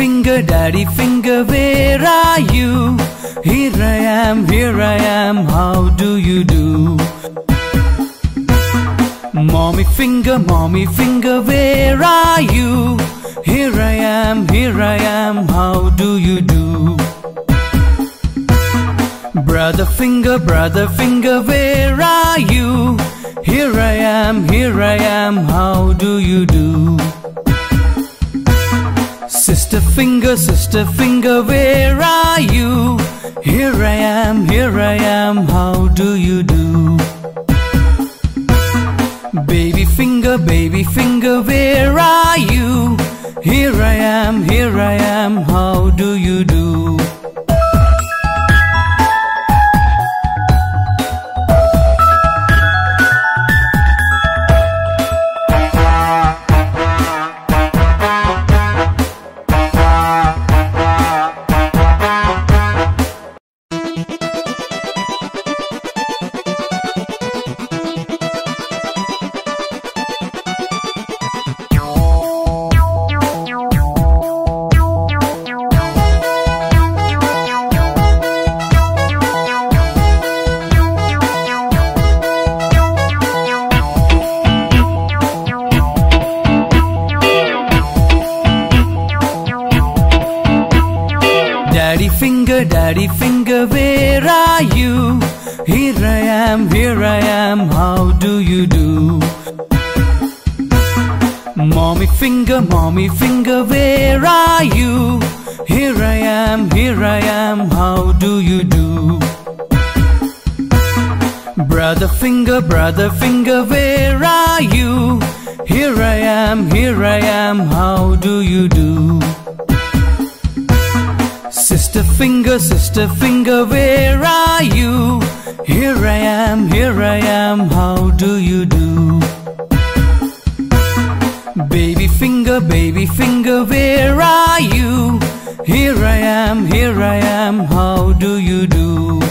daddy finger, where are you? Here I am, how do you do? Mommy finger, where are you? Here I am, how do you do? Brother finger, where are you? Here I am, how do you do? Sister finger, where are you? Here I am, how do you do? Baby finger, where are you? Here I am, how do you do? Daddy finger, where are you? Here I am, how do you do? Mommy finger, where are you? Here I am, how do you do? Brother finger, where are you? Here I am, how do you do? Sister finger, where are you? Here I am, how do you do? Baby finger, where are you? Here I am, how do you do?